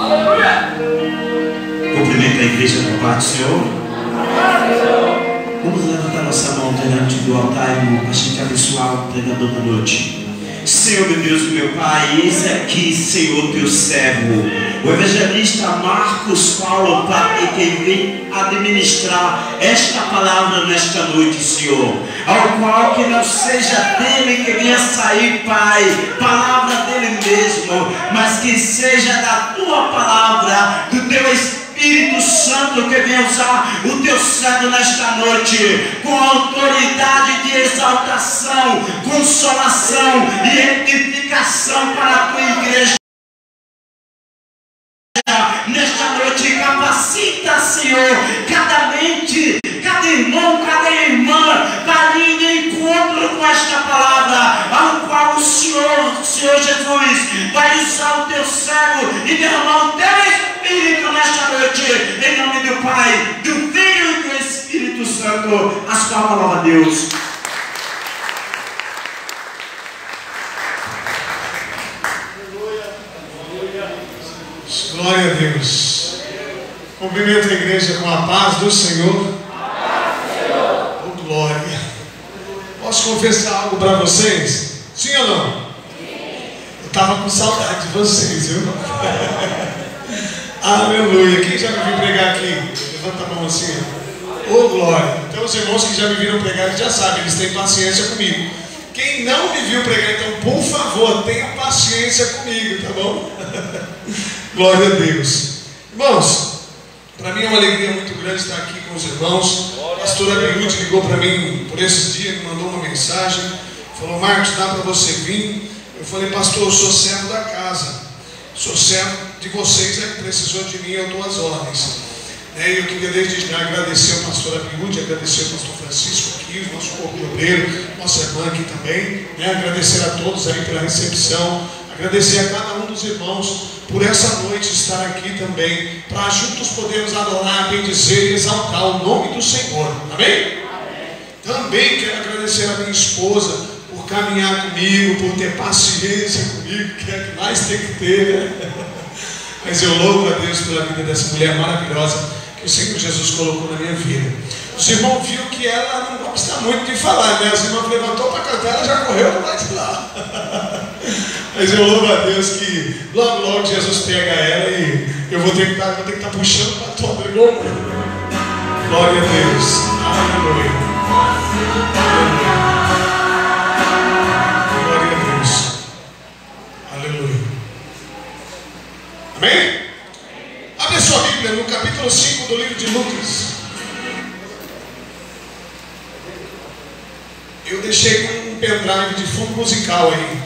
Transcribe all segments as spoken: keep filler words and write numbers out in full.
Cumprimento a igreja com a paz do Senhor. Vamos levantar nossa mão diante do altar, irmão, para a gente abençoar o pregador da noite. Senhor, meu Deus, meu Pai, eis aqui, Senhor, teu servo, o evangelista Marcos Paulo, Pai, que vem administrar esta palavra nesta noite, Senhor, ao qual que não seja dele que venha sair, Pai, palavra dele mesmo, mas que seja da tua palavra, do teu Espírito Espírito Santo, que venha usar o teu servo nesta noite com autoridade de exaltação, consolação e edificação para a tua igreja. Nesta noite, capacita, Senhor, cada mente, cada irmão, cada irmã, para ir de encontro com esta palavra, ao qual o Senhor, Senhor Jesus, vai usar o teu servo e derramar o teu Espírito nesta noite, em nome do Pai, do Filho e do Espírito Santo. A sua palavra, Deus. Glória a Deus. Cumprimento a igreja com a paz do Senhor. Oh, glória. Posso confessar algo para vocês? Sim ou não? Eu estava com saudade de vocês, viu? Aleluia. Quem já me viu pregar aqui? Levanta a mão assim. Oh, glória. Então os irmãos que já me viram pregar, eles já sabem, eles têm paciência comigo. Quem não me viu pregar, então, por favor, tenha paciência comigo, tá bom? Glória a Deus. Irmãos, para mim é uma alegria muito grande estar aqui com os irmãos. A pastora Beirute ligou para mim por esses dias, me mandou uma mensagem, falou: Marcos, dá para você vir? Eu falei: pastor, eu sou servo da casa, sou servo de vocês, é que precisou de mim, eu dou as ordens. E eu queria desde já agradecer a pastora Beirute, agradecer ao pastor Francisco aqui, o nosso corpo de obreiro, nossa irmã aqui também, né? Agradecer a todos aí pela recepção, agradecer a cada um dos irmãos por essa noite estar aqui também, para juntos podermos adorar, bendizer e exaltar o nome do Senhor. Amém? Amém. Também quero agradecer a minha esposa por caminhar comigo, por ter paciência comigo, que é o que mais tem que ter, né? Mas eu louvo a Deus pela vida dessa mulher maravilhosa que o Senhor Jesus colocou na minha vida. Os irmãos viram que ela não gosta muito de falar, né? Os irmãos levantou para cantar, ela já correu para lá de lá. Mas eu louvo a Deus que logo, logo Jesus pega ela e eu vou ter que estar, vou ter que estar puxando para toda. Glória a Deus. Aleluia. Glória a Deus. Aleluia. Amém? Abre a sua Bíblia no capítulo cinco do livro de Lucas. Eu deixei um pendrive de fundo musical aí.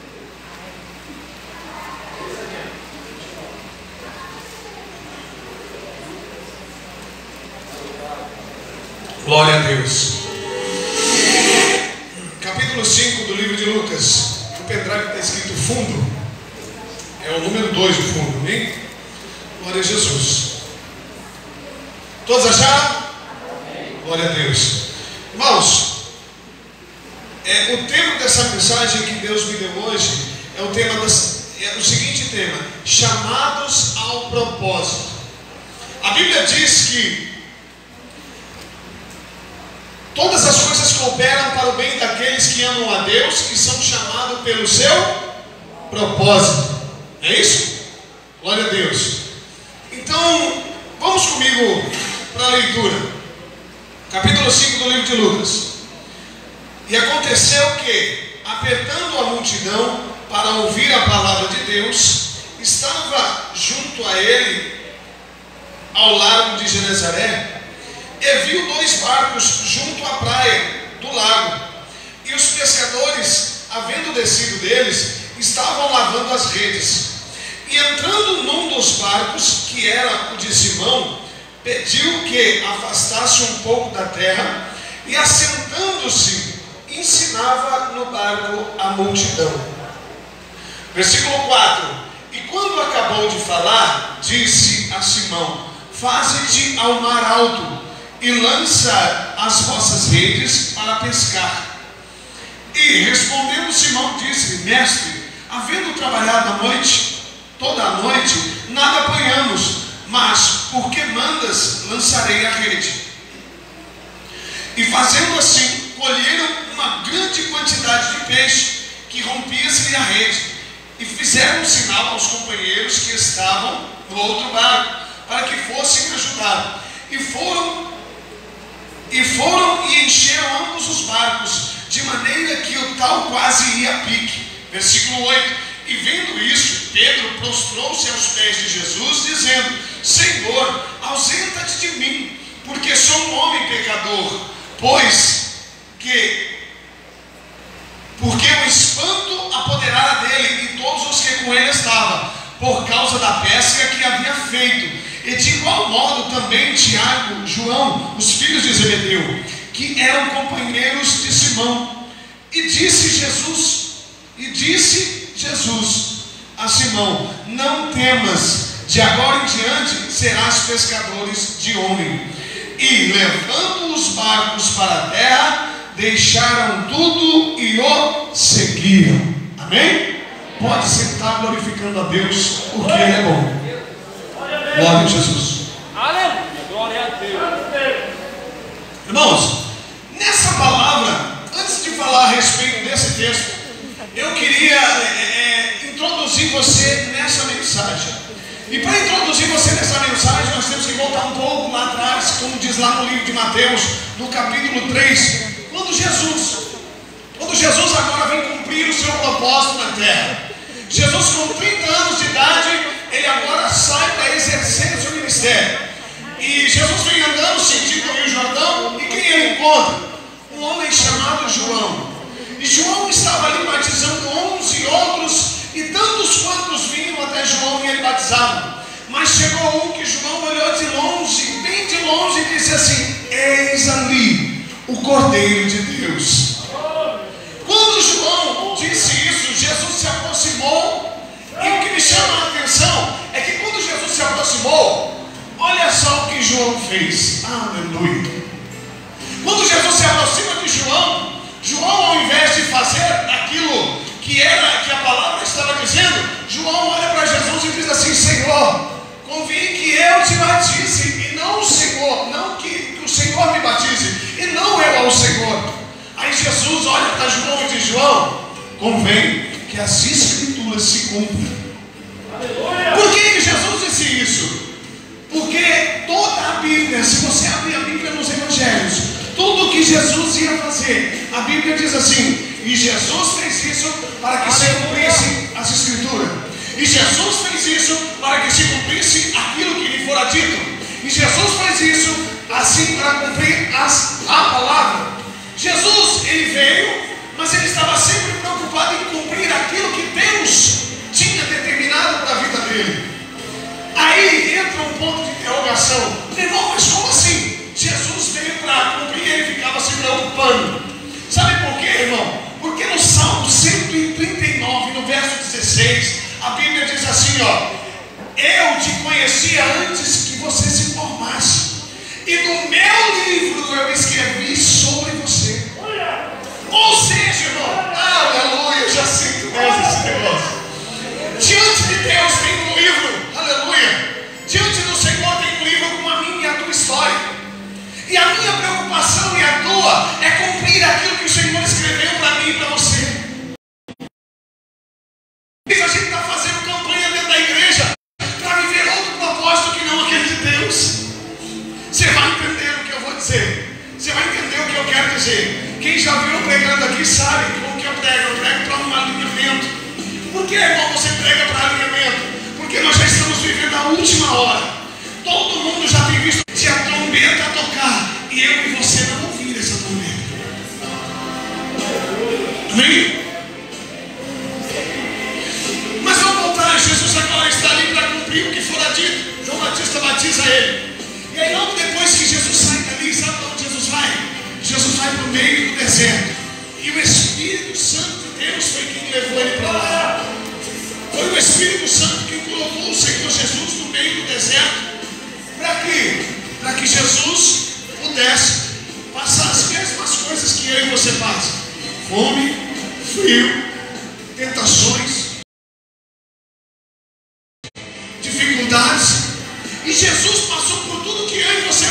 Glória a Deus. Capítulo cinco do livro de Lucas. O pendrive está escrito fundo. É o número dois o fundo, amém? Glória a Jesus. Todos acharam? Glória a Deus. Irmãos, é, o tema dessa mensagem que Deus me deu hoje é o tema das, é o seguinte tema: chamados ao propósito. A Bíblia diz que todas as coisas cooperam para o bem daqueles que amam a Deus, que são chamados pelo seu propósito. É isso? Glória a Deus. Então, vamos comigo para a leitura. Capítulo cinco do livro de Lucas. E aconteceu que, apertando a multidão para ouvir a palavra de Deus, estava junto a ele, ao largo de Genezaré, e viu dois barcos junto à praia do lago. E os pescadores, havendo descido deles, estavam lavando as redes. E entrando num dos barcos, que era o de Simão, pediu que afastasse um pouco da terra, e assentando-se, ensinava no barco a multidão. Versículo quatro. E quando acabou de falar, disse a Simão: faze-te ao mar alto, e lança as vossas redes para pescar. E respondendo Simão, disse: mestre, havendo trabalhado a noite, toda a noite, nada lançarei a rede. E fazendo assim, colheram uma grande quantidade de peixe, que rompia-se a rede, e fizeram um sinal aos companheiros que estavam no outro barco, para que fossem ajudar. E foram, e foram e encheram ambos os barcos, de maneira que o tal quase ia a pique. Versículo oito. E vendo isso, Pedro prostrou-se aos pés de Jesus, dizendo: Senhor, ausenta-te de mim, porque sou um homem pecador, pois que porque o espanto apoderara dele e todos os que com ele estavam, por causa da pesca que havia feito. E de igual modo também Tiago, João, os filhos de Zebedeu, que eram companheiros de Simão. E disse Jesus, e disse Jesus a Simão: não temas, de agora em diante serás pescadores de homem. E levando os barcos para a terra, deixaram tudo e o seguiram. Amém? Pode sentar glorificando a Deus, porque Ele é bom. Glória a Jesus. Aleluia, glória a Deus. Irmãos, nessa palavra, antes de falar a respeito desse texto, eu queria é, é, introduzir você nessa mensagem. E para introduzir você nessa mensagem, nós temos que voltar um pouco lá atrás, como diz lá no livro de Mateus, no capítulo três, quando Jesus, quando Jesus agora vem cumprir o seu propósito na terra. Jesus, com trinta anos de idade, ele agora sai para exercer o seu ministério. E Jesus vem andando sentido o Rio Jordão, e quem ele encontra? Um homem chamado João. E João estava ali batizando onze outros, e tantos quantos vinham até João e ele batizava. Mas chegou um que João olhou de longe, bem de longe, e disse assim: eis ali o Cordeiro de Deus. Quando João disse isso, Jesus se aproximou, e o que me chama a atenção é que quando Jesus se aproximou, olha só o que João fez. Aleluia. Quando Jesus se aproxima de João, João, ao invés de fazer aquilo que era, que a palavra estava dizendo, João olha para Jesus e diz assim: Senhor, convém que eu te batize, e não o Senhor, não que, que o Senhor me batize, e não eu ao Senhor. Aí Jesus olha para João e diz: João, convém que as Escrituras se cumpram. Por que que Jesus disse isso? Porque toda a Bíblia, se você abrir a Bíblia nos Evangelhos, tudo o que Jesus ia fazer, a Bíblia diz assim: e Jesus fez isso para que se cumprisse as Escrituras. E Jesus fez isso para que se cumprisse aquilo que lhe fora dito. E Jesus fez isso assim para cumprir as, a palavra. Jesus, ele veio, mas ele estava sempre preocupado em cumprir aquilo que Deus tinha determinado para a vida dele. Aí entra um ponto de interrogação: irmão, mas como assim? Jesus veio para cumprir e ele ficava se preocupando. Sabe por quê, irmão? Porque no Salmo cento e trinta e nove, no verso dezesseis, a Bíblia diz assim, ó: eu te conhecia antes que você se formasse, e no meu livro eu escrevi sobre você. Ou seja, irmão, aleluia, eu já sinto Deus esse negócio. Diante de Deus tem um livro, aleluia. Diante do Senhor tem um livro com a minha e a tua história. E a minha preocupação e a tua é cumprir aquilo que o Senhor escreveu para mim e para você. A gente está fazendo campanha dentro da igreja para viver outro propósito que não aquele de Deus. Você vai entender o que eu vou dizer. Você vai entender o que eu quero dizer. Quem já viu eu pregando aqui sabe como que eu prego. Eu prego para um alinhamento. Por que, irmão, você prega para alinhamento? Porque nós já estamos vivendo a última hora. Todo mundo já tem visto se a trombeta tocar e eu e você não ouvir essa trombeta. Amém? Mas vamos voltar. Jesus agora está ali para cumprir o que fora dito. João Batista batiza ele. E aí logo depois que Jesus sai dali, sabe para onde Jesus vai? Jesus vai para o meio do deserto. E o Espírito Santo de Deus foi quem levou ele para lá. Foi o Espírito Santo que colocou o Senhor Jesus no meio do deserto. Para quê? Para que Jesus pudesse passar as mesmas coisas que eu e você passam: fome, frio, tentações, dificuldades. E Jesus passou por tudo que eu e você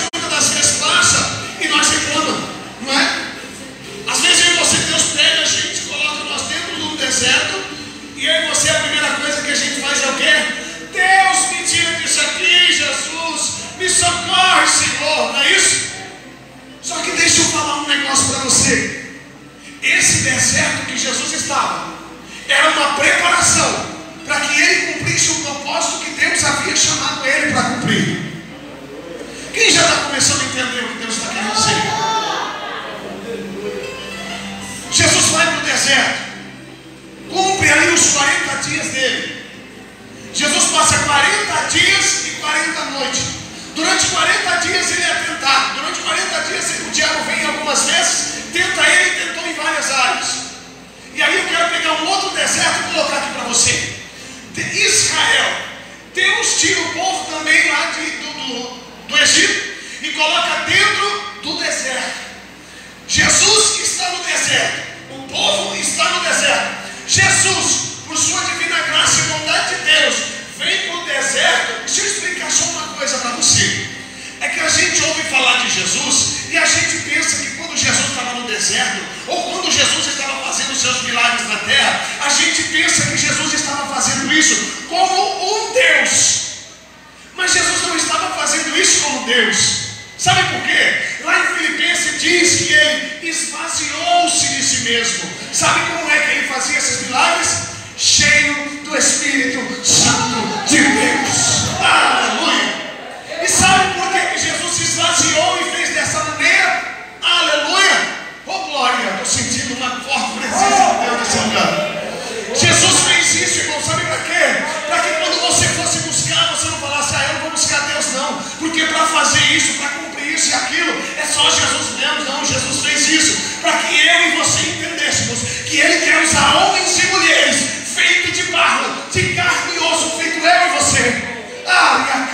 deserto, vou colocar aqui para você. De Israel, Deus tira o povo também lá de, do, do, do Egito e coloca dentro do deserto. Jesus está no deserto, o povo está no deserto. Jesus, por sua divina graça e vontade de Deus, vem para o deserto. Deixa eu explicar só uma coisa para você. É que a gente ouve falar de Jesus e a gente pensa que quando Jesus estava no deserto, ou quando Jesus estava fazendo seus milagres na terra, a gente pensa que Jesus estava fazendo isso como um Deus. Mas Jesus não estava fazendo isso como Deus. Sabe por quê? Lá em Filipenses diz que ele esvaziou-se de si mesmo. Sabe como é que ele fazia esses milagres? Cheio do Espírito Santo de Deus. Aleluia! E sabe por que que Jesus se esvaziou e fez dessa maneira? Aleluia! Oh glória! Estou sentindo uma forte presença de Deus nesse lugar. Jesus fez isso, irmão, sabe para quê? Para que quando você fosse buscar, você não falasse, ah, eu não vou buscar Deus não. Porque para fazer isso, para cumprir isso e aquilo, é só Jesus mesmo. Não, Jesus fez isso para que eu e você entendêssemos que Ele quer usar homens e mulheres feitos de barro, de carne e osso, feito eu e você. Ah,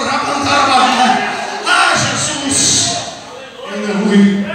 ah, Jesus. Aleluia.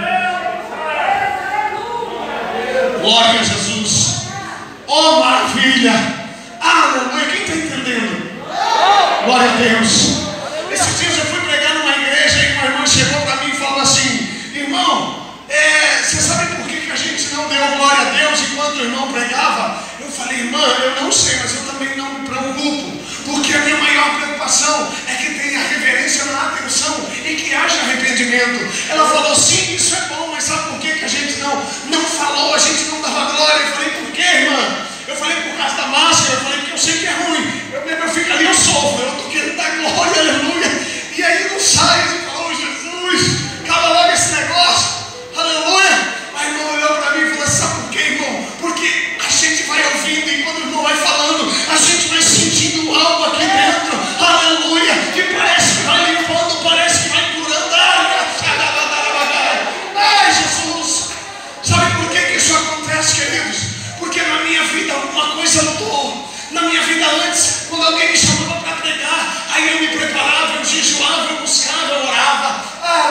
Glória a Jesus. Oh, maravilha. Aleluia. Quem está entendendo? Glória a Deus. Esses dias eu fui pregar numa igreja e uma irmã chegou para mim e falou assim: irmão, é, você sabe por que, que a gente não deu glória a Deus enquanto o irmão pregava? Eu falei: irmã, eu não sei, mas eu também não me preocupo, porque a minha maior preocupação é que tenha reverência na atenção e que haja arrependimento. Ela falou: sim, isso é bom, mas sabe por que, que a gente não, não falou, a gente não dava glória? Eu falei: por quê, irmã? Eu falei: por causa da máscara. Eu falei: porque eu sei que é ruim. Eu, eu fico ali, eu sofro, eu estou querendo dar glória, aleluia. E aí não sai, eu falo: oh, Jesus, cala logo esse negócio, aleluia. A irmã olhou para mim e falou: sabe por quê, irmão? Porque a gente vai ouvindo e quando o irmão vai falando, a gente vai sentindo algo aqui dentro, aleluia, que parece que vai limpando, parece que vai curando. Ai, Jesus, sabe por que, que isso acontece, queridos? Porque na minha vida alguma coisa mudou. Na minha vida antes, quando alguém me chamava para pregar, aí eu me preparava, eu jejuava, eu buscava, eu orava.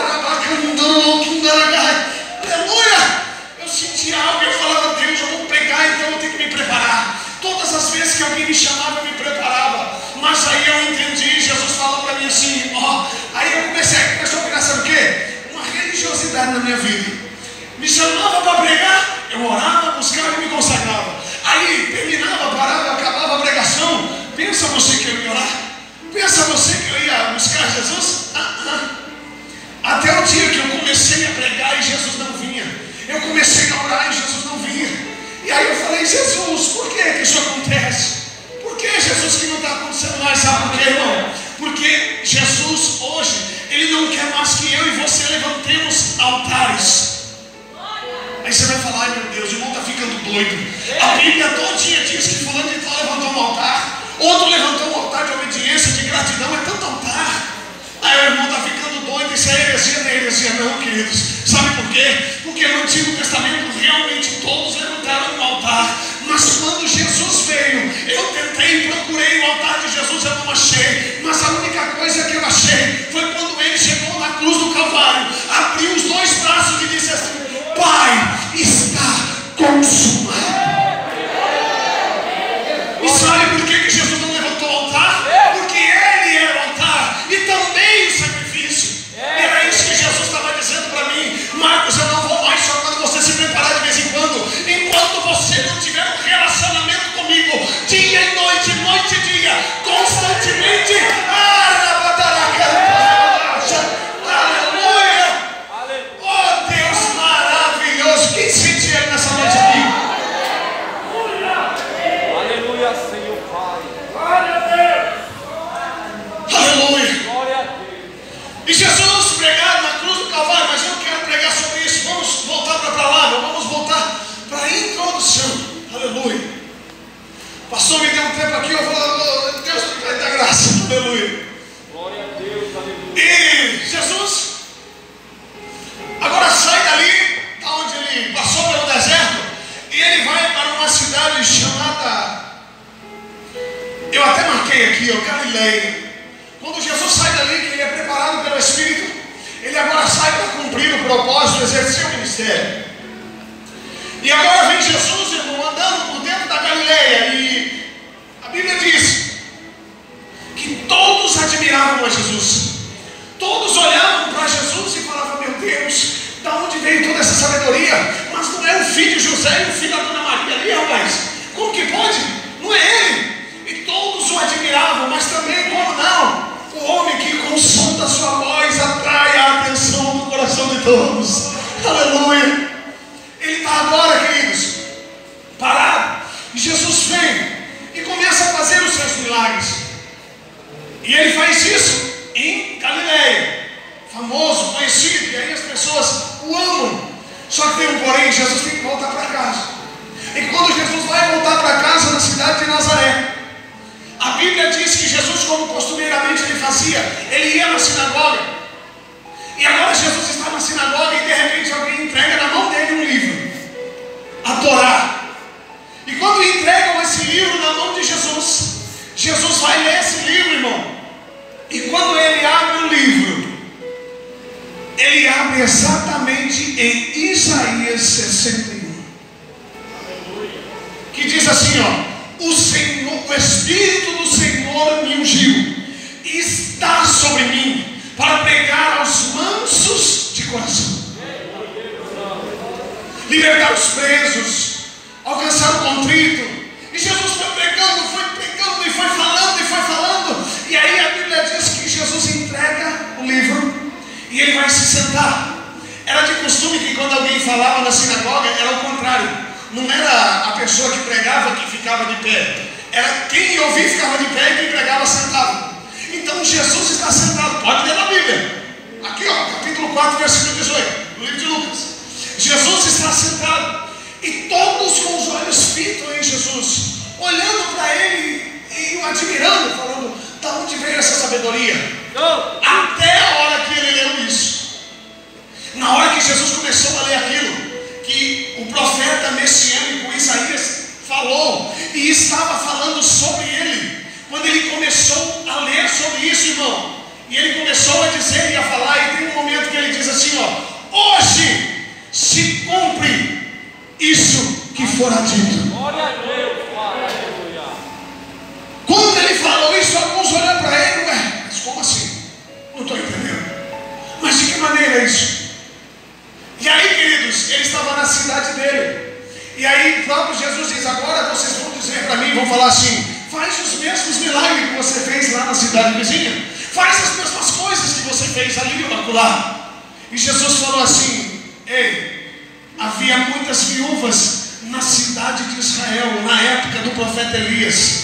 Aleluia! Eu sentia algo e eu falava: Deus, eu vou pregar, então eu tenho que me preparar. Todas as vezes que alguém me chamava, eu me preparava. Mas aí eu entendi, Jesus falou para mim assim, ó. Aí eu comecei, começou a pegar, sabe o quê? Uma religiosidade na minha vida. Me chamava para pregar, eu orava, buscava e me consagrava. Aí terminava, parava, acabava a pregação. Pensa você que eu ia orar? Pensa você que eu ia buscar Jesus? Ah, ah. Até o dia que eu comecei a pregar e Jesus não vinha. Eu comecei a orar e Jesus não vinha. E aí eu falei: Jesus, por que que isso acontece? Por que, Jesus, que não está acontecendo mais? Sabe por quê, irmão? Porque Jesus hoje, Ele não quer mais que eu e você levantemos altares. Aí você vai falar: ai meu Deus, o irmão está ficando doido. A Bíblia todinha diz que fulano de tal levantou um altar, outro levantou um altar de obediência, de gratidão. É tanto altar. Aí o irmão está ficando doido. Isso é heresia, não é heresia não, queridos. Sabe por quê? Porque no Antigo Testamento realmente todos levantaram um altar. Mas quando Jesus veio, eu tentei, procurei o altar de Jesus, eu não achei. Mas a única coisa que eu achei foi quando Ele chegou na cruz do Calvário, abriu os dois braços e disse assim: Pai, está consumado. E sabe por que, que Jesus não levantou o altar? Porque Ele era o altar e também o sacrifício. E era isso que Jesus estava dizendo para mim: Marcos, eu não vou mais só quando você se preparar de vez em quando. Enquanto você não tiver um relacionamento comigo, dia e noite, noite e dia, constantemente. Aleluia! Oh Deus maravilhoso! Quem sentiu Ele nessa noite aqui? Aleluia, Senhor Pai. Aleluia! Glória a Deus. E Jesus pregado na cruz do Calvário, mas eu não quero pregar sobre isso. Vamos voltar para a palavra, vamos voltar para a introdução. Aleluia! Pastor, me deu um tempo aqui, eu vou, Deus vai dar graça. Aleluia! Glória a Deus, aleluia. E Jesus agora sai dali, da onde ele passou pelo deserto, e ele vai para uma cidade chamada Ele agora sai para cumprir o propósito, exercer o ministério. E agora vem Jesus, irmão, andando por dentro da Galileia. E a Bíblia diz que todos admiravam a Jesus. Todos olhavam para Jesus e falavam: meu Deus, da onde veio toda essa sabedoria? Mas não é o filho de José e o filho da Dona Maria ali, rapaz. Como que pode? Não é ele. E todos o admiravam, mas também, como não? O homem que com o som da sua voz atrai a atenção do coração de todos. Aleluia. Ele está agora, queridos, parado. E Jesus vem e começa a fazer os seus milagres. E ele faz isso em Galileia, famoso, conhecido. E aí as pessoas o amam. Só que tem um porém: Jesus tem que voltar para casa. E quando Jesus vai voltar para casa, na cidade de Nazaré, a Bíblia diz que Jesus, como costumeiramente ele fazia, ele ia na sinagoga. E agora Jesus está na sinagoga e de repente alguém entrega na mão dele um livro, a Torá. E quando entregam esse livro na mão de Jesus, Jesus vai ler esse livro, irmão. E quando ele abre o livro, ele abre exatamente em Isaías sessenta e um, que diz assim, ó: O Senhor, o Espírito do Senhor me ungiu, e está sobre mim, para pregar aos mansos de coração, libertar os presos, alcançar o contrito. E Jesus foi pregando, foi pregando, e foi falando, e foi falando. E aí a Bíblia diz que Jesus entrega o livro, e ele vai se sentar. Era de costume que quando alguém falava na sinagoga, era o contrário. Não era a pessoa que pregava que ficava de pé, era quem ouvia ficava de pé e quem pregava sentado. Então Jesus está sentado, pode ler na Bíblia, aqui ó, capítulo quatro, versículo dezoito, do livro de Lucas. Jesus está sentado e todos com os olhos fitos em Jesus, olhando para ele e o admirando, falando: da onde veio essa sabedoria? Não. Até a hora que ele leu isso. Na hora que Jesus começou a ler aquilo que o profeta messiânico Isaías falou e estava falando sobre ele, quando ele começou a ler sobre isso, irmão, e ele começou a dizer e a falar, e tem um momento que ele diz assim, ó: hoje se cumpre isso que fora dito. Glória a Deus, aleluia. Quando ele falou isso, alguns olham para ele: ué, mas como assim? Não estou entendendo. Mas de que maneira é isso? E aí, queridos, ele estava na cidade dele. E aí, próprio Jesus diz: agora vocês vão dizer para mim, vão falar assim: faz os mesmos milagres que você fez lá na cidade vizinha, faz as mesmas coisas que você fez ali ou acolá. E Jesus falou assim: ei, havia muitas viúvas na cidade de Israel, na época do profeta Elias,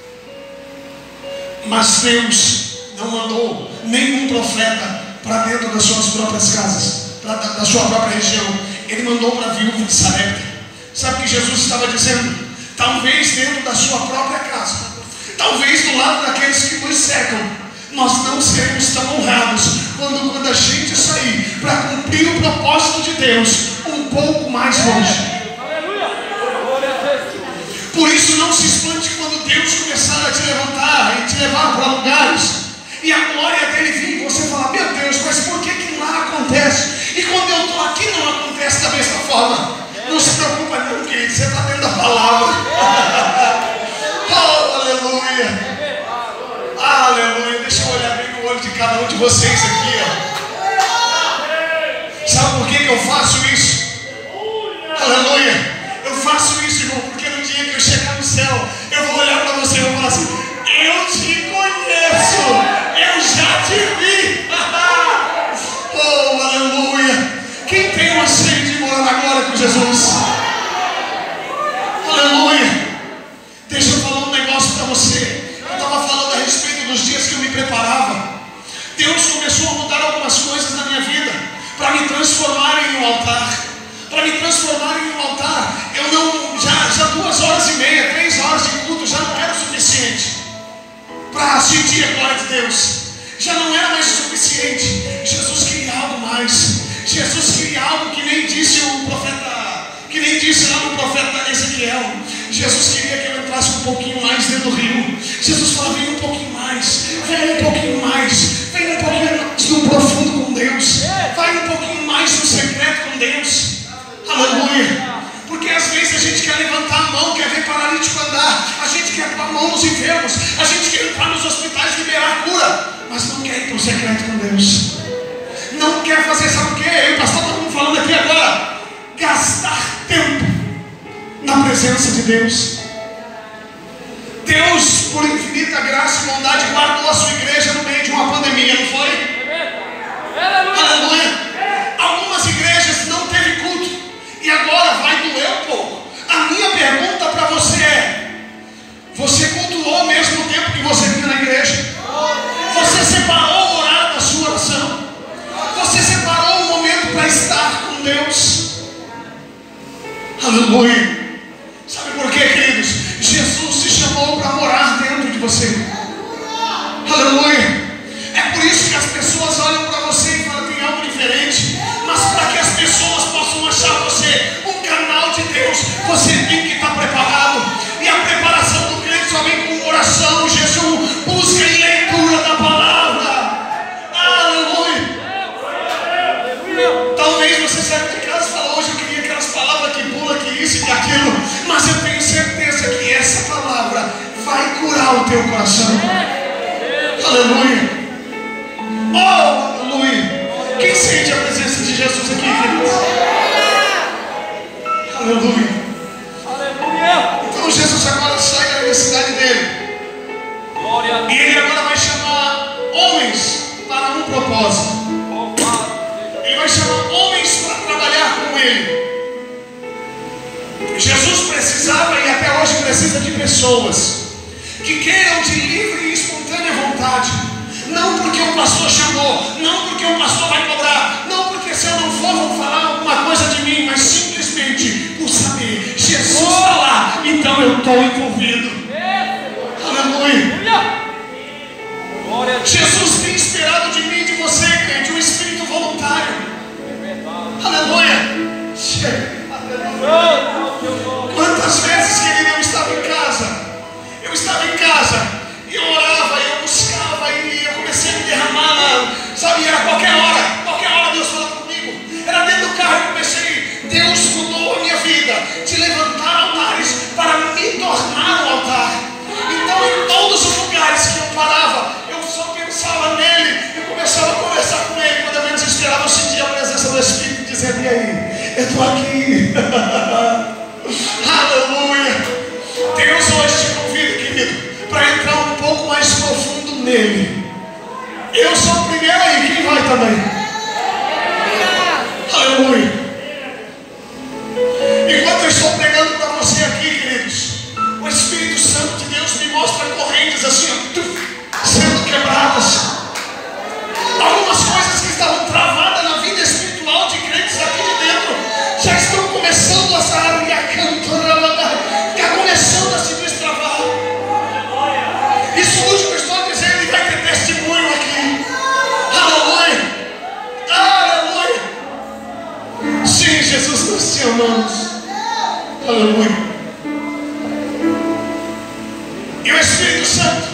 mas Deus não mandou nenhum profeta para dentro das suas próprias casas, pra, da, da sua própria região. Ele mandou para a viúva de Sarepta. Sabe o que Jesus estava dizendo? Talvez dentro da sua própria casa, talvez do lado daqueles que nos cercam, nós não seremos tão honrados quando, quando a gente sair para cumprir o propósito de Deus um pouco mais longe. Por isso, não se espante quando Deus começar a te levantar e te levar para lugares e a glória dele vir, você fala: meu Deus, mas por que que lá acontece? E quando eu estou aqui não acontece da mesma forma. Não se preocupa não, querido, você está dentro da palavra. Oh, aleluia. Aleluia. Deixa eu olhar bem no olho de cada um de vocês aqui, ó. Sabe por que que eu faço isso? Aleluia. Eu faço isso, irmão, porque no dia que eu chegar no céu, eu vou olhar para você e vou falar assim: eu te conheço, eu já te vi. Oh, aleluia. Quem tem uma sede de morar agora com Jesus? Aleluia. Deixa eu falar um negócio para você. Eu estava falando a respeito dos dias que eu me preparava. Deus começou a mudar algumas coisas na minha vida para me transformar em um altar. Para me transformar em um altar. Eu não, já, já duas horas e meia, três horas de culto já não era o suficiente para sentir a glória de Deus. Já não era mais o suficiente. Jesus queria algo mais. Jesus queria algo que nem disse o profeta, que nem disse lá no profeta Ezequiel. Jesus queria que eu entrasse um pouquinho mais dentro do rio. Jesus falava: vem um pouquinho mais, vem um pouquinho mais, vem um pouquinho mais no profundo com Deus. secreto com Deus. Não quer fazer, sabe o que? Eu e o pastor estamos falando aqui agora. Gastar tempo na presença de Deus. Deus, por infinita graça e bondade, guardou a sua igreja no meio de uma pandemia, não foi? Aleluia! Algumas igrejas não teve culto e agora vai doer um pouco. A minha pergunta para você é: você cultuou ao mesmo tempo que você vinha na igreja? Você separou o horário da sua oração? Você separou um momento para estar com Deus? Aleluia! Sabe por quê, queridos? Jesus te chamou para morar dentro de você. Aleluia! É por isso que as pessoas olham para você e falam: tem algo diferente. Mas para que as pessoas possam achar você um canal de Deus, você tem que estar preparado. E a preparação do crente só vem com oração, jejum, busca e leitura da palavra. Aleluia! Talvez você saia de casa e fale: hoje eu queria aquelas palavras que pula, que isso e que aquilo. Mas eu tenho certeza que essa palavra vai curar o teu coração. Aleluia! Oh, aleluia! Quem sente a presença de Jesus aqui, queridos? Aleluia! Então Jesus agora sai da universidade dele. E ele agora vai chamar homens para um propósito. Ele vai chamar homens para trabalhar com ele. Jesus precisava e até hoje precisa de pessoas que queiram de livre e espontânea vontade. Não porque o pastor chamou, não porque o pastor vai cobrar, não porque se eu não for vão falar alguma coisa de mim, mas simplesmente por saber: Jesus está lá, então eu estou envolvido. Aleluia! Jesus tem esperado de mim e de você, crente, um espírito voluntário. Aleluia! Quantas vezes, querido, eu estava em casa, eu estava em casa e eu orava, e eu buscava, e eu comecei a me derramar, na, sabe, era qualquer hora, qualquer hora Deus falava comigo. Era dentro do carro, eu comecei, Deus mudou a minha vida, de levantar altares para me tornar um altar. Então em todos os lugares que eu parava, eu só pensava nele, eu começava a conversar com ele. Quando eu menos esperava, eu sentia a presença do Espírito dizendo: e aí, eu estou aqui. Aleluia! Deus hoje te convida, querido, para entrar um pouco mais profundo nele. Eu sou o primeiro aí, quem vai também? Aleluia! Enquanto eu estou pregando para você aqui, queridos, o Espírito Santo de Deus me mostra correntes assim, ó, sendo quebradas. Algumas coisas que estavam travadas na vida espiritual de crentes aqui de dentro já estão começando a sair, está começando a se destravar. Isso tudo que eu estou dizendo, ele vai ter testemunho aqui. Aleluia! Aleluia! Sim, Jesus, nós te amamos. Aleluia! E o Espírito Santo,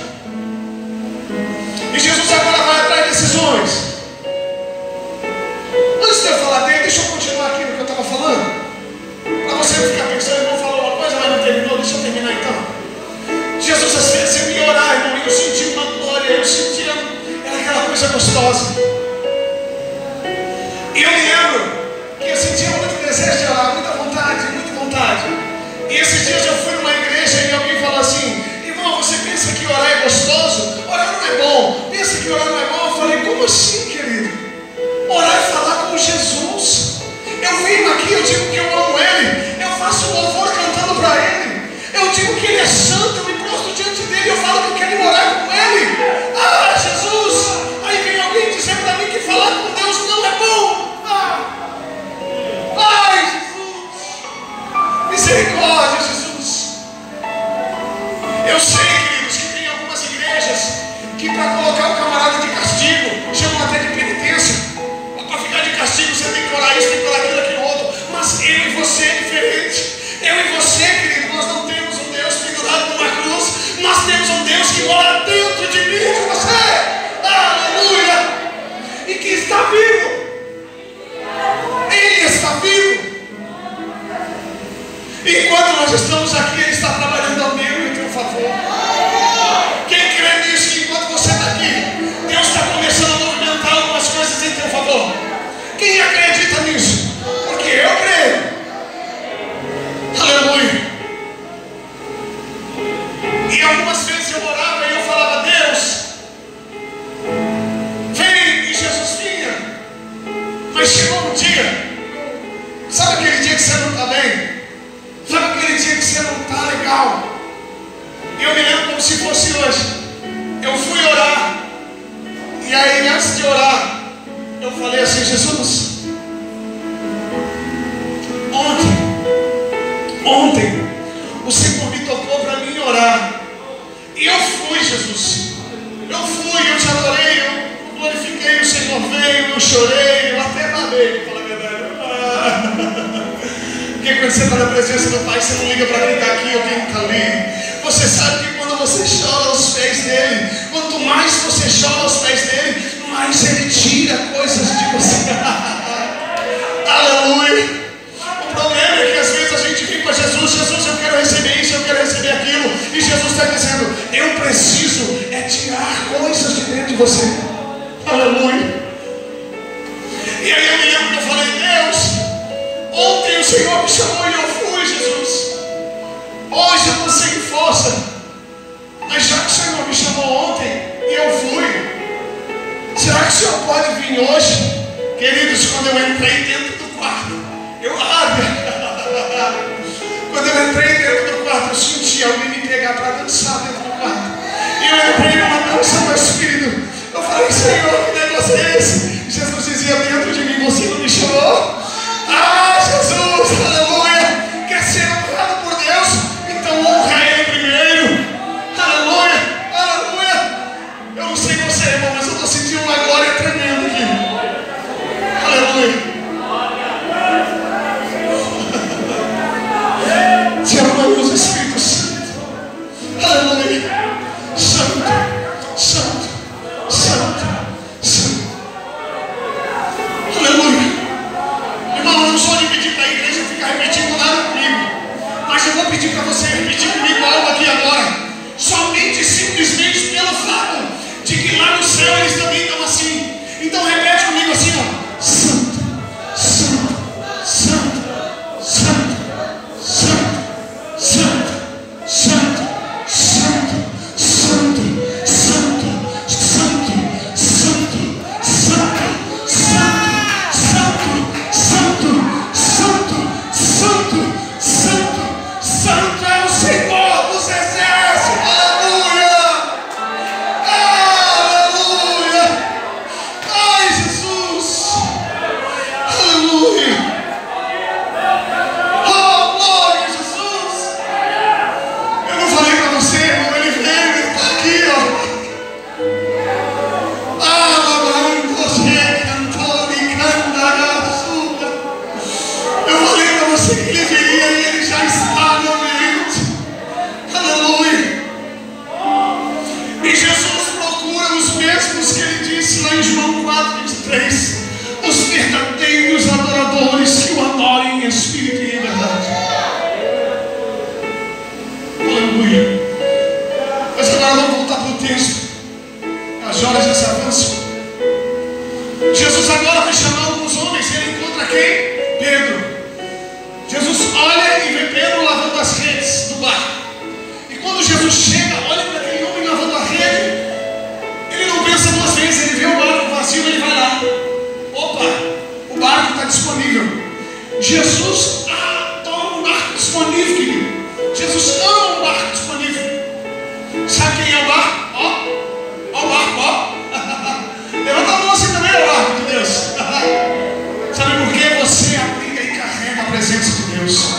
e Jesus agora vai atrás de decisões. Antes de eu falar dele, deixa eu continuar aqui no que eu estava falando, para você não ficar pensando: eu vou falar uma coisa, mas não terminou. Deixa eu terminar então. Jesus, às vezes você me orar, irmão, eu senti uma glória, eu sentia, era aquela coisa gostosa. E eu me lembro que eu sentia muito desejo de orar, muita vontade, muita vontade. E esses dias eu fui numa igreja e alguém falou assim: irmão, você pensa que orar é gostoso? Orar não é bom. Pensa que orar não é bom? Eu falei: como assim, querido? Orar é falar com Jesus. Eu venho aqui, eu digo que eu amo Ele, eu faço louvor cantando para Ele, eu digo que Ele é santo, eu me prostro diante dEle, eu falo que eu quero morar com Ele. Ah, Jesus! Aí vem alguém dizer para mim que falar com Deus não é bom. Ah. Ai, Jesus! Misericórdia, Jesus! Eu sei, queridos, que tem algumas igrejas que para colocar o camarada de castigo chamam até de assim: Jesus, ontem, ontem, o Senhor me tocou para mim orar. E eu fui, Jesus. Eu fui, eu te adorei, eu glorifiquei, o Senhor veio, eu chorei, eu até babei, para falar a verdade. Ah. Porque quando você está na presença do Pai, você não liga para quem está aqui ou quem está ali. Você sabe que quando você chora aos pés dele, quanto mais você chora aos pés dele, mais ele tira coisas de você. Aleluia. O problema é que às vezes a gente vem para Jesus: Jesus, eu quero receber isso, eu quero receber aquilo. E Jesus está dizendo: eu preciso é tirar coisas de dentro de você. Aleluia. E aí eu me lembro que eu falei: Deus, ontem o Senhor me chamou e eu fui, Jesus. Hoje eu estou sem força, mas já que o Senhor me chamou ontem e eu fui, será que o Senhor pode vir hoje? Queridos, quando eu entrei dentro do quarto, eu abri. Quando eu entrei dentro do quarto, eu senti alguém me pegar para dançar dentro do quarto. E eu entrei numa dança no Espírito. Eu falei: Senhor, que negócio é esse? Jesus dizia dentro de mim: você não me chamou? Ah, Jesus, aleluia. Quer ser honrado por Deus? Então honra Ele primeiro. Aleluia, aleluia. Eu não sei você, irmão, mas eu estou sentindo uma glória tremenda aqui. Aleluia. Te amamos, Espírito Santo. Aleluia. Santo, Santo, Santo, Santo. Aleluia. Irmão, eu não sou de pedir para a igreja ficar repetindo nada comigo, mas eu vou pedir para você repetir comigo algo aqui agora. Somente, simplesmente pelo fato de que lá no céu eles também estão assim. Então repete comigo assim, ó: Santo, Santo, Santo, Santo, Santo, Santo, Santo, Santo, Santo, Santo, Santo, Santo, Santo, Santo, Santo, Santo, Santo é o Senhor dos exércitos. Aleluia! Aleluia! Ai, Jesus! Aleluia! Oh, glória a Jesus! Eu não falei para você, irmão, ele veio, ele está aqui, ó. Ah, mamãe, você cantou e canta. Eu falei para você que ele viria e ele já está no ambiente. Aleluia. E Jesus procura os mesmos que ele disse lá em João quatro, vinte e três: os verdadeiros adoradores que o adorem em espírito e em verdade. Aleluia. Mas agora vamos voltar para o texto. As horas já se avançam. Jesus agora vai chamar alguns homens e ele encontra quem? Pedro. Jesus olha e vê Pedro lavando as redes do barco. E quando Jesus chega, olha para aquele homem lavando a rede, ele não pensa duas vezes, ele vê o barco vazio, ele vai lá. Opa, o barco está disponível. Jesus adora um barco disponível, querido. Jesus ama um barco disponível. Sabe quem é o barco? Ó, ó o barco, ó. Levanta a mão assim também, ó, barco de Deus. Sabe por quê? Você abriga e carrega a presença de Deus.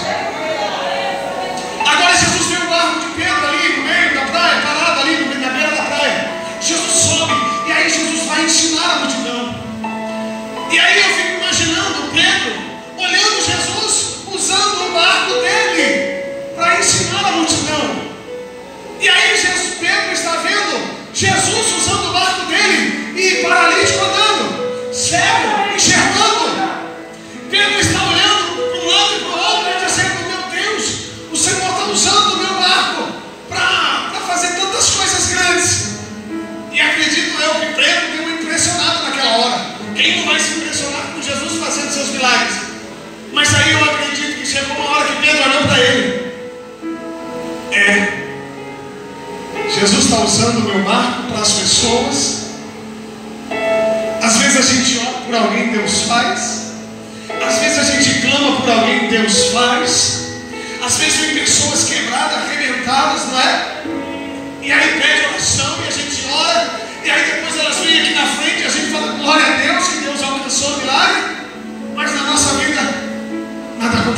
Agora Jesus vê o barco de Pedro ali no meio da praia, parado ali na beira da praia. Jesus sobe e aí Jesus vai ensinar a multidão. E aí eu fico imaginando Pedro olhando Jesus usando o barco dele para ensinar a multidão. E aí Jesus, Pedro está vendo Jesus usando o barco dele e paralítico andando, cego, enxergando. Pedro está olhando para um lado e para o outro e dizendo: meu Deus, o Senhor está usando o meu barco para fazer tantas coisas grandes. E acredito eu que Pedro deu uma impressionada naquela hora. Quem não vai se impressionar com Jesus fazendo seus milagres? Mas aí eu acredito que chegou uma hora que Pedro olhou para ele. É, Jesus está usando o meu barco para as pessoas. Às vezes a gente ora por alguém, Deus faz. Às vezes a gente clama por alguém, Deus faz. Às vezes vem pessoas quebradas, arrebentadas, não é? E aí pede oração e a gente ora. E aí depois elas vêm aqui na frente e a gente fala glória a Deus, que Deus alcançou o milagre.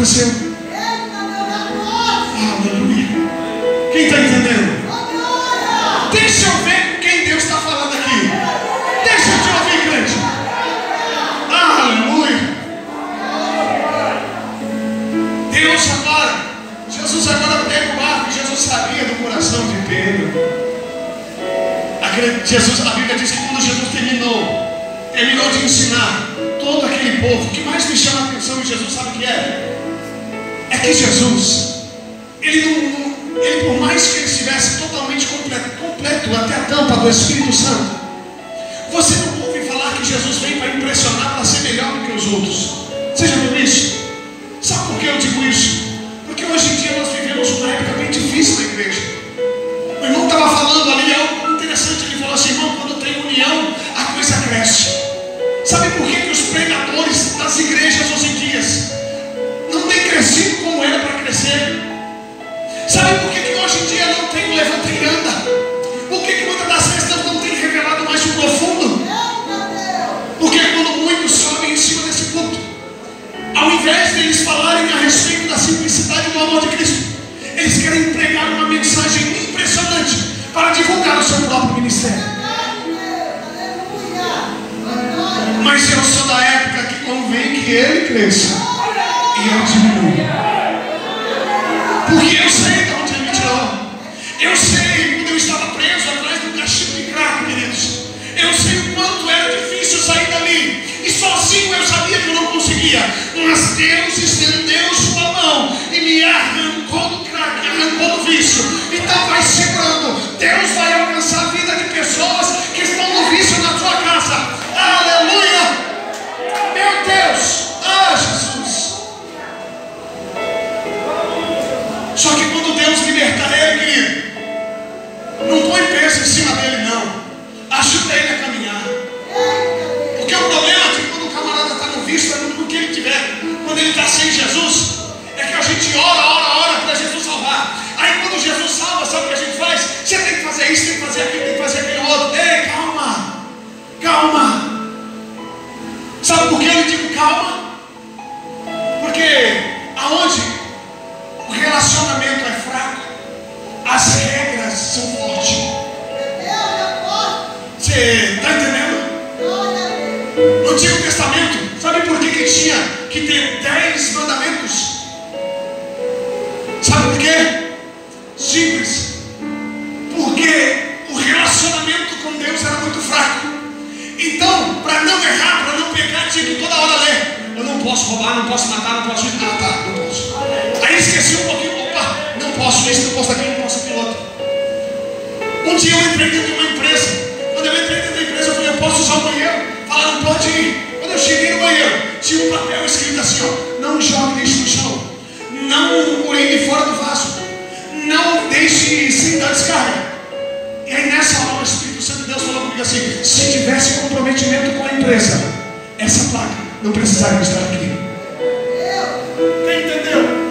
aconteceu. Aleluia. Quem está entendendo? Deixa eu ver com quem Deus está falando aqui. Deixa eu te ouvir, crente. Aleluia. Deus agora, Jesus agora pega o barco. Jesus sabia do coração de Pedro. Jesus, a Bíblia diz que quando Jesus terminou, terminou de ensinar todo aquele povo, o que mais me chama a atenção em Jesus, sabe o que é? É que Jesus, ele não, ele por mais que ele estivesse totalmente completo, completo até a tampa do Espírito Santo, você não ouve falar que Jesus vem para impressionar, para ser melhor do que os outros. Você já viu isso? Sabe por que eu digo isso? Porque hoje em dia nós vivemos uma época bem difícil na igreja. O irmão estava falando ali algo interessante. Ele falou assim: irmão, quando tem união, a coisa cresce. Sabe por que, que os pregadores das igrejas hoje em dia não têm crescido como era para crescer? Sabe por que, que hoje em dia não tem levanta e anda? Por que, que muitas das vezes não tem revelado mais o profundo? Porque quando muitos sobem em cima desse culto, ao invés de eles falarem a respeito da simplicidade do amor de Cristo, eles querem pregar uma mensagem impressionante para divulgar o seu próprio ministério. Mas eu sou da época que convém que ele cresça e eu diminua. Porque eu sei de onde ele me tirou. Eu sei quando eu estava preso atrás do cachimbo de crack, queridos. Eu sei o quanto era difícil sair dali. E sozinho eu sabia que eu não conseguia. Mas Deus estendeu sua mão e me arrancou do crack, arrancou do vício. Então vai segurando. Deus vai alcançar a vida de pessoas que estão no vício na sua casa. Aleluia! Meu Deus! Ah, Jesus! Só que quando Deus libertar ele, querido, não põe peso em cima dele, não. Ajuda ele a caminhar. Porque o problema é que quando o camarada está no vício, no que ele tiver, quando ele está sem Jesus, é que a gente ora, ora, ora para Jesus salvar. Aí quando Jesus salva, sabe o que a gente faz? Você tem que fazer isso, tem que fazer aquilo, tem que fazer aquele outro. Ei, calma! Calma! Sabe por que eu digo calma? Porque aonde o relacionamento é fraco, as regras são fortes. Você está entendendo? No Antigo Testamento, sabe por que, que tinha que ter dez mandamentos? Sabe por quê? Simples. Porque o relacionamento com Deus era muito fraco. Então, para não errar, para não pecar, tinha que toda hora ler. Eu não posso roubar, não posso matar, não posso... Ah, tá, não posso. Aí esqueci um pouquinho, opa, não posso isso, não posso aquilo, não posso aquilo outro. Um dia eu entrei dentro de uma empresa. Quando eu entrei dentro da empresa, eu falei, eu posso usar o banheiro? Falaram, pode ir. Quando eu cheguei no banheiro, tinha um papel escrito assim, ó: não jogue lixo no chão, não urine fora do vaso, não deixe sem dar descarga. E aí nessa hora o Espírito Santo de Deus falou comigo assim: se tivesse comprometimento com a empresa, essa placa não precisaria estar aqui. Quem entendeu?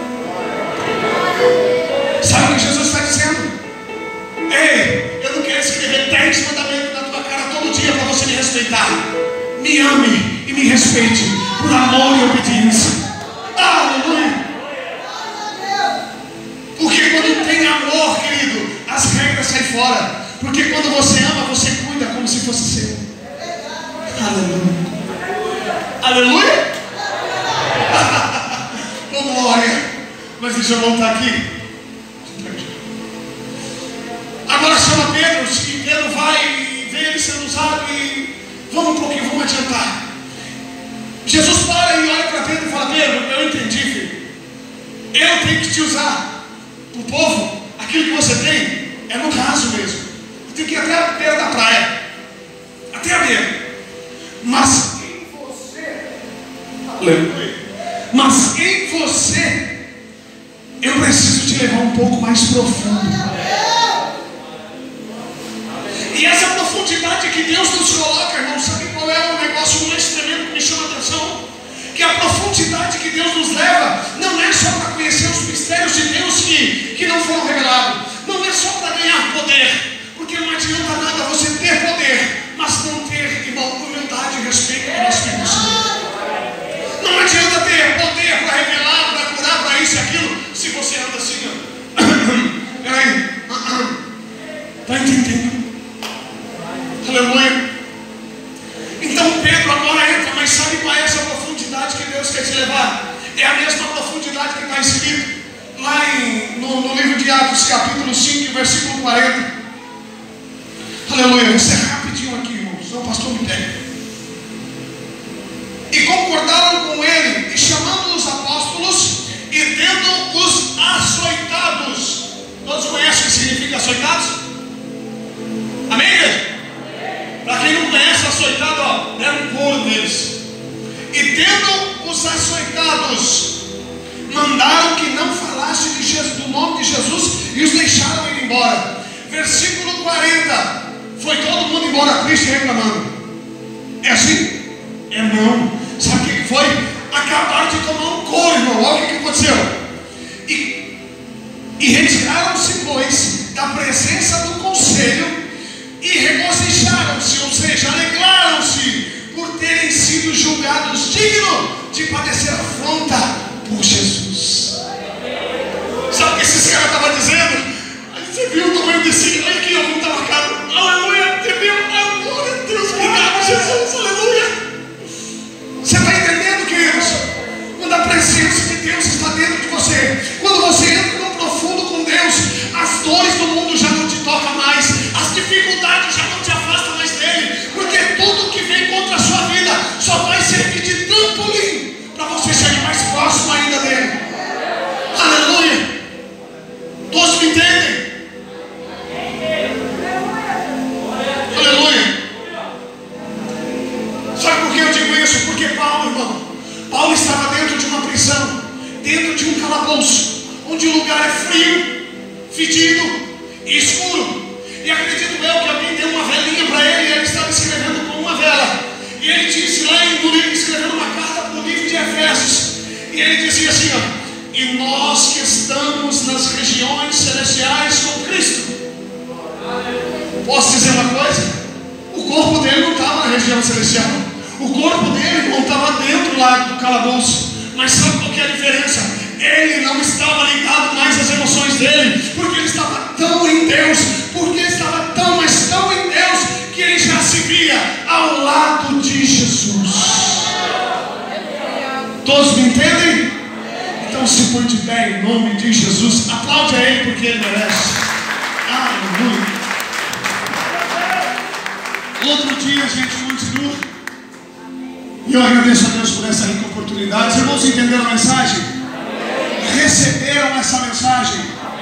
Sabe o que Jesus está dizendo? Ei, eu não quero escrever dez mandamentos na tua cara todo dia para você me respeitar. Me ame e me respeite por amor e obediência. Aleluia! Porque quando tem amor, querido, as regras saem fora. Porque quando você ama, você cuida como se fosse seu. Aleluia! Aleluia! Oh, glória! Mas deixa eu voltar aqui. Agora chama Pedro, e Pedro vai e vê ele sendo usado e vamos um pouquinho, vamos adiantar. Jesus para e olha para Pedro e fala: Pedro, eu entendi, filho. Eu tenho que te usar. O povo, aquilo que você tem, é no raso mesmo. Eu tenho que ir até a beira da praia. Até a beira. Mas em você, aleluia. Mas em você, eu preciso te levar um pouco mais profundo. E essa profundidade que Deus nos coloca, irmão, sabe qual é o negócio mais tremendo que me chama a atenção? Que a profundidade que Deus nos leva não é só para conhecer os mistérios de Deus que, que não foram revelados. Não é só para ganhar poder. Porque não adianta nada você ter poder, mas não ter, irmão, humildade e respeito pelo Espírito Santo. Não adianta ter poder para revelar, para curar, Deus quer te levar é a mesma profundidade que está escrito lá em, no, no livro de Atos, capítulo cinco, versículo quarenta. Aleluia. Vou ser rapidinho aqui, irmãos, senão o pastor me pega. E concordaram com ele, e chamando os apóstolos, e tendo-os açoitados. Todos conhecem o que significa açoitados? Amém, igreja? Para quem não conhece, açoitado, ó, deram um couro neles. E tendo os açoitados, mandaram que não falasse de Jesus, do nome de Jesus, e os deixaram ir embora. Versículo quarenta. Foi todo mundo embora, triste, reclamando. É assim? É não. Sabe o que foi? Acabaram de tomar um couro, irmão. Olha o que aconteceu. E, e retiraram-se, pois, da presença do conselho, e regozijaram-se, ou seja, alegraram-se por terem sido julgados dignos de padecer afronta por Jesus. Sabe o que esses caras estavam dizendo? Aí você viu o tamanho desse, olha aqui, ó, está marcado. Aleluia, você viu? Glória a Deus, obrigado, Jesus, aleluia. Você está entendendo, queridos? Quando a presença de Deus está dentro de você, quando você entra no profundo com Deus, as dores do mundo já não te tocam mais, as dificuldades já não te afastam mais dele, porque tudo que vem contra a sua vida só vai servir de trampolim para você chegar mais próximo ainda dele. Aleluia. Todos me entendem? Aleluia. Sabe por que eu digo isso? Porque Paulo, irmão, Paulo estava dentro de uma prisão, dentro de um calabouço, onde o lugar é frio, fedido e escuro. E acredito eu que alguém deu uma velinha para ele, e ele estava escrevendo com uma vela. E ele disse lá em no livro, escrevendo uma carta para o livro de Efésios. E ele dizia assim, ó: e nós que estamos nas regiões celestiais com Cristo. Posso dizer uma coisa? O corpo dele não estava na região celestial. O corpo dele não estava dentro lá do calabouço. Mas sabe qual que é a diferença? Ele não estava ligado mais às emoções dele, porque ele estava tão em Deus, porque ele estava tão, mas tão em Deus, que ele já se via ao lado de Jesus. Todos me entendem? Então se põe de pé em nome de Jesus. Aplaude a ele porque ele merece. Aleluia. Outro dia a gente continua. E eu agradeço a Deus por essa rica oportunidade. Os irmãos entenderam a mensagem? Receberam essa mensagem?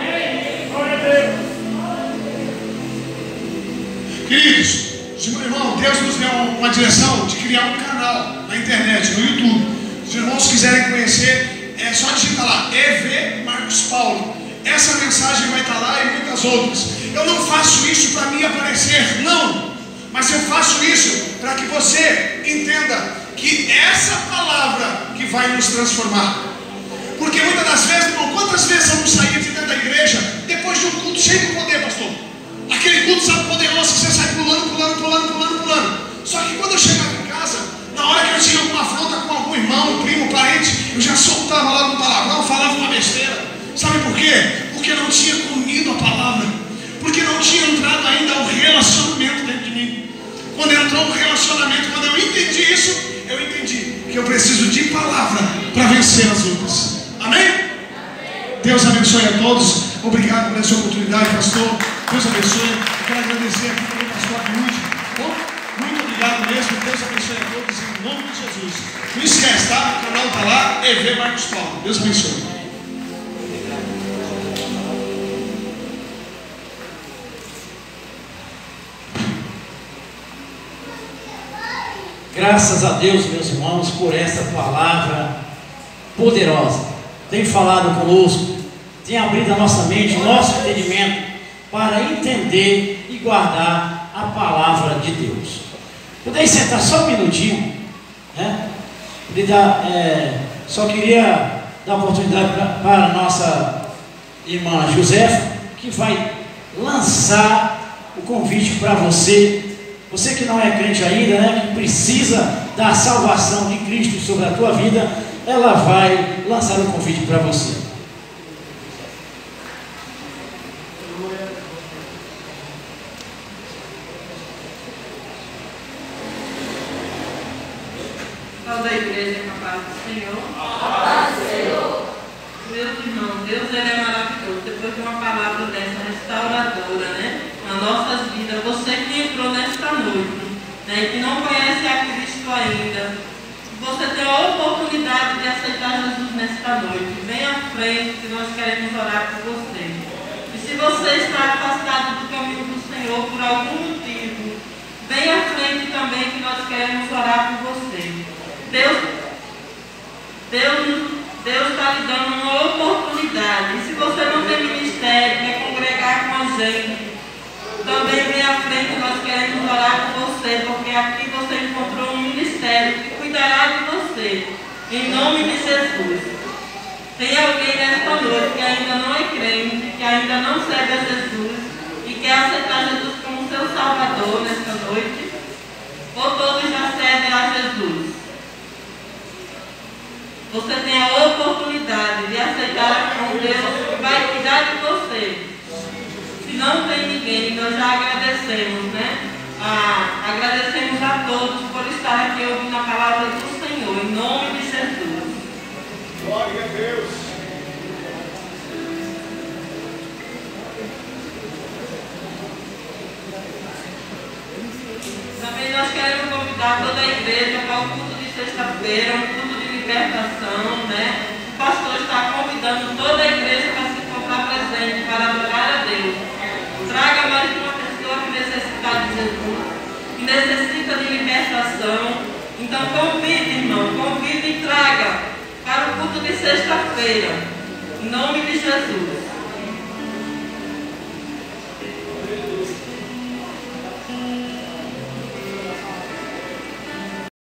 Queridos, irmão, Deus nos deu uma direção de criar um canal na internet, no YouTube. Se os irmãos quiserem conhecer, é só digitar lá, E V Marcos Paulo. Essa mensagem vai estar lá e muitas outras. Eu não faço isso para me aparecer, não. Mas eu faço isso para que você entenda que essa palavra que vai nos transformar. Porque muitas das vezes, irmão, quantas vezes eu não saía de dentro da igreja depois de um culto cheio de poder, pastor? Aquele culto, sabe, poderoso, que você sai pulando, pulando, pulando, pulando, pulando. Só que quando eu chegava em casa, na hora que eu tinha alguma afronta com algum irmão, primo, parente, eu já soltava logo um palavrão, falava uma besteira. Sabe por quê? Porque não tinha comido a palavra. Porque não tinha entrado ainda o relacionamento dentro de mim. Quando entrou o relacionamento, quando eu entendi isso, eu entendi que eu preciso de palavra para vencer as lutas. Amém? Amém? Deus abençoe a todos. Obrigado por essa oportunidade, pastor. Deus abençoe. Eu quero agradecer aqui pelo pastor Agude. Bom, muito obrigado mesmo. Deus abençoe a todos em nome de Jesus. Não esquece, tá? O canal está lá, E V Marcos Paulo. Deus abençoe. Graças a Deus, meus irmãos, por essa palavra poderosa. Tem falado conosco, tem abrido a nossa mente, o nosso entendimento, para entender e guardar a palavra de Deus. Puder sentar só um minutinho, né? Dar, é, só queria dar oportunidade pra, para a nossa irmã Josefa, que vai lançar o convite para você. Você que não é crente ainda, né, que precisa da salvação de Cristo sobre a tua vida, ela vai lançar um convite para você. Toda a igreja com a paz do Senhor. Paz do Senhor. Meus irmãos, Deus ele é maravilhoso. Depois de uma palavra dessa restauradora, né? Nas nossas vidas, você que entrou nesta noite, né? Que não conhece a Cristo ainda, você tem a oportunidade de aceitar Jesus nesta noite. Vem à frente que nós queremos orar por você. E se você está afastado do caminho do Senhor por algum motivo, vem à frente também que nós queremos orar por você. Deus, Deus, Deus está lhe dando uma oportunidade. E se você não tem ministério, quer congregar com a gente, também vem à frente, nós queremos orar por você, porque aqui você encontrou um ministério que cuidará de você, em nome de Jesus. Tem alguém nesta noite que ainda não é crente, que ainda não serve a Jesus e quer aceitar Jesus como seu Salvador nesta noite? Ou todos já servem a Jesus? Você tem a oportunidade de aceitar um Deus que vai cuidar de você. Se não tem ninguém, nós já agradecemos, né? Ah, agradecemos a todos por estar aqui ouvindo a palavra do Senhor, em nome de Jesus. Glória a Deus. Também nós queremos convidar toda a igreja para o culto de sexta-feira, um culto de libertação, né? O pastor está convidando toda a igreja para se encontrar presente, para adorar a Deus. Traga mais uma pessoa que necessita de Jesus, que necessita de libertação. Então convide, irmão, convide e traga para o culto de sexta-feira, em nome de Jesus.